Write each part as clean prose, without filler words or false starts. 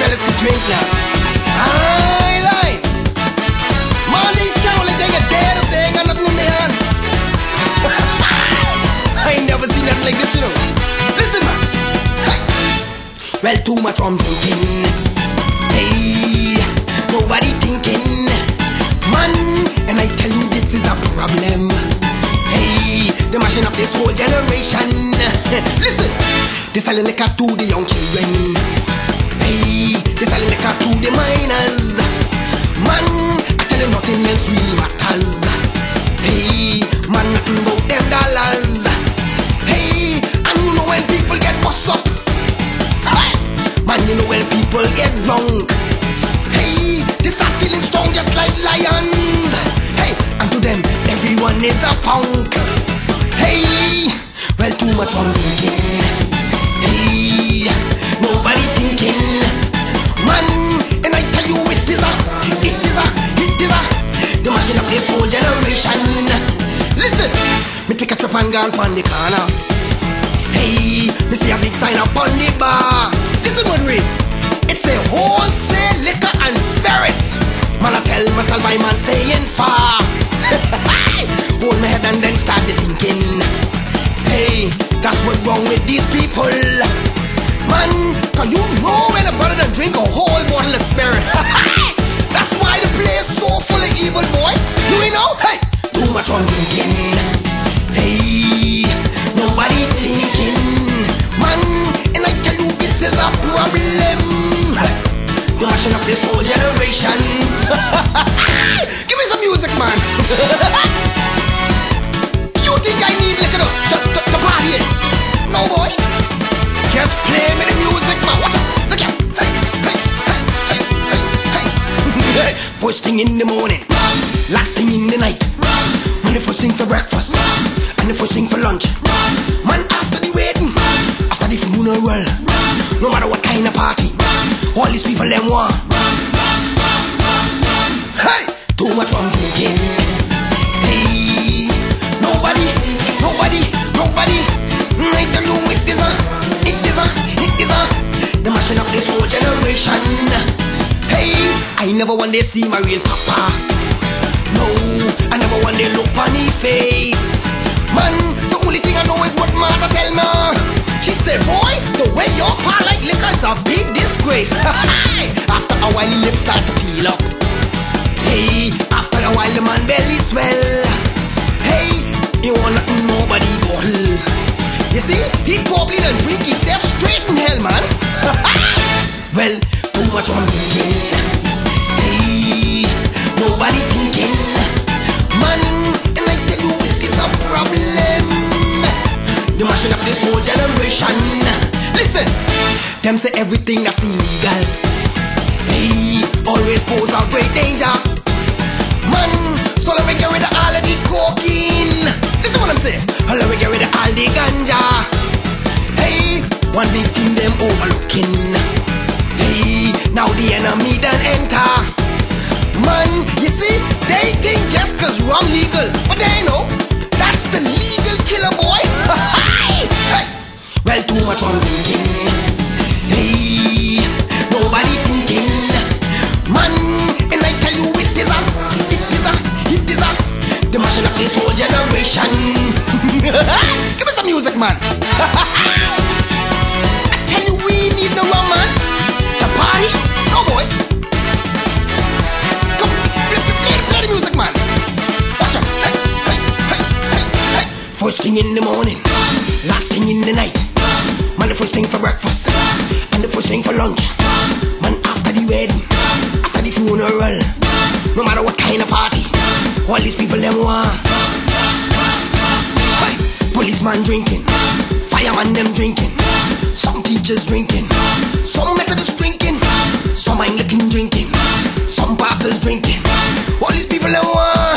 careless could drink now. I lie. Man, these cow like they get dead if they ain't got nothing in their hand. I ain't never seen nothing like this, you know. Listen, man. Hey. Well, too much rum drinking. Hey, nobody thinking. Man, and I tell you this is a problem. Hey, they're mashing up this whole generation. Listen, they're selling liquor to the young children. Hey, they're selling liquor to the minors. Man, I tell you nothing else really matters. Hey, man, nothing about them dollars. Hey, and you know when people get bust up. Hey, man, you know when people get drunk. Hey, they start feeling strong just like lions. Hey, and to them, everyone is a punk. Hey, well, too much rum drinking. Hey, nobody thinking. Man, and I tell you they're mashing up this whole generation. Listen, me take a trip and gone on the corner. Hey, me see a big sign up on the bar. Listen what we, it's a wholesale liquor and spirits. Man, I tell myself I man staying far. Hold my head and then start thinking. Hey, that's what's wrong with these people. Man, cause you know when a brother done drink a whole bottle of spirit. That's why the place so full of evil, boy. You know? Hey, too much rum drinking. Hey, nobody thinking. Man, and I tell you this is a problem. Hey, they're mashing up this whole generation. Give me some music, man. You think I need liquor to party? No, boy. Just play me the music, man. Watch out. Look out. Hey, hey, hey, hey, hey, hey. First thing in the morning, last thing in the night. Man, the first thing for breakfast, and the first thing for lunch. Man, after the wedding, after the funeral, no matter what kind of party, all these people them want. Hey, too much rum drinking. Hey, nobody. I tell you it is they're mashing up this whole generation. Hey, I never one day see my real papa. No, I never one day look on his face. Man, the only thing I know is what mother tell me. She said, boy, the way your pa like liquor's a big disgrace. After a while, the lips start to peel up. Hey, after a while, the man belly swell. Hey, he want nothing nobody bottle. You see, he probably done drink himself straight in hell, man. Well, too much rum drinking. Hey, nobody thinking. Man, and I tell you it is a problem. They're mashing up this whole generation. Listen, them say everything that's illegal, hey, always pose a great danger. Man, so let me get rid of all of the cocaine. Listen what I'm saying. Let me get rid of all the ganja. Hey, one big thing them overlooking. Hey, now the enemy done enter. Man, you see, they think just cause rum legal, but they know that's the legal killer, boy. Hey, well, too much rum drinking. Hey, nobody thinking. Man, and I tell you it is they're mashing up this whole generation. Give me some music, man. I tell you we need no rum, man. To party? No, boy. Come, play the music, man. Watch out. Hey. First thing in the morning, last thing in the night. Man, the first thing for breakfast, and the first thing for lunch. Man, after the wedding, after the funeral, no matter what kind of party, all these people them want. Hey, policeman drinking, fireman them drinking, some teachers drinking, some Methodists drinking, some Anglican drinking, some pastors drinking. All these people them want.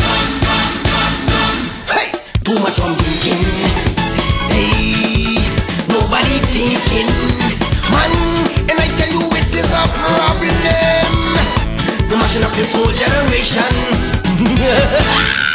Hey, too much rum drinking. Hey, nobody thinking. Man, and I tell you it is a problem. They're mashing up this whole generation.